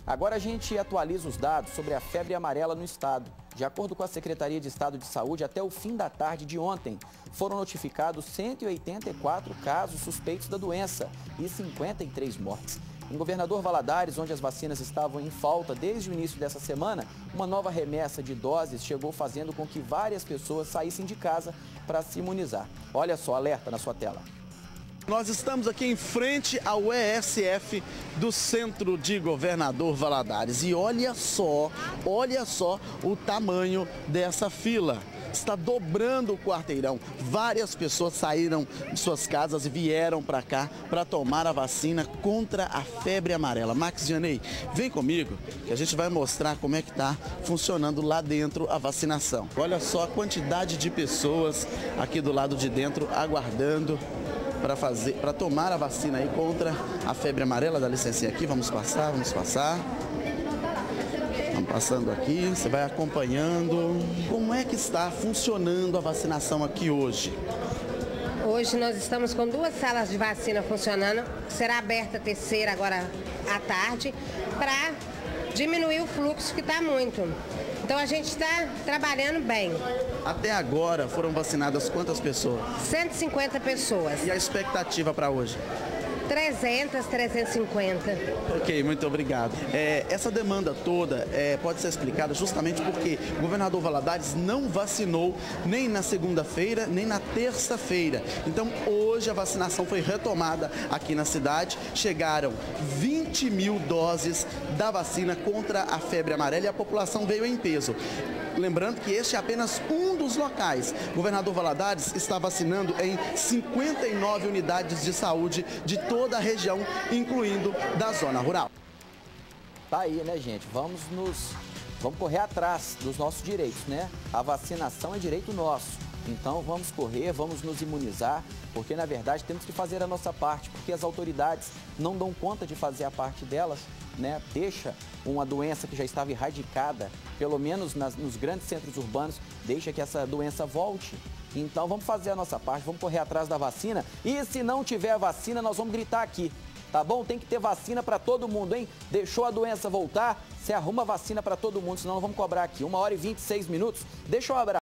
Agora a gente atualiza os dados sobre a febre amarela no estado. De acordo com a Secretaria de Estado de Saúde, até o fim da tarde de ontem, foram notificados 184 casos suspeitos da doença e 53 mortes. Em Governador Valadares, onde as vacinas estavam em falta desde o início dessa semana, uma nova remessa de doses chegou fazendo com que várias pessoas saíssem de casa para se imunizar. Olha só, alerta na sua tela. Nós estamos aqui em frente ao ESF do centro de Governador Valadares. E olha só o tamanho dessa fila. Está dobrando o quarteirão. Várias pessoas saíram de suas casas e vieram para cá para tomar a vacina contra a febre amarela. Max Janei, vem comigo que a gente vai mostrar como é que está funcionando lá dentro a vacinação. Olha só a quantidade de pessoas aqui do lado de dentro aguardando para tomar a vacina aí contra a febre amarela. Dá licencinha aqui, vamos passar. Vamos passando aqui, você vai acompanhando. Como é que está funcionando a vacinação aqui hoje? Hoje nós estamos com 2 salas de vacina funcionando. Será aberta a terceira agora à tarde para diminuir o fluxo que está muito. Então a gente está trabalhando bem. Até agora foram vacinadas quantas pessoas? 150 pessoas. E a expectativa para hoje? 300, 350. Ok, muito obrigado. Essa demanda toda pode ser explicada justamente porque o governador Valadares não vacinou nem na segunda-feira, nem na terça-feira. Então, hoje a vacinação foi retomada aqui na cidade. Chegaram 20 mil doses da vacina contra a febre amarela e a população veio em peso. Lembrando que este é apenas um dos locais. O governador Valadares está vacinando em 59 unidades de saúde de toda a região, incluindo da zona rural. Tá aí, né, gente? Vamos correr atrás dos nossos direitos, né? A vacinação é direito nosso. Então vamos correr, vamos nos imunizar, porque na verdade temos que fazer a nossa parte, porque as autoridades não dão conta de fazer a parte delas, né? Deixa uma doença que já estava erradicada, pelo menos nos grandes centros urbanos, deixa que essa doença volte. Então vamos fazer a nossa parte, vamos correr atrás da vacina e se não tiver vacina nós vamos gritar aqui, tá bom? Tem que ter vacina para todo mundo, hein? Deixou a doença voltar, você arruma vacina para todo mundo, senão nós vamos cobrar aqui 1h26. Deixa eu abraçar.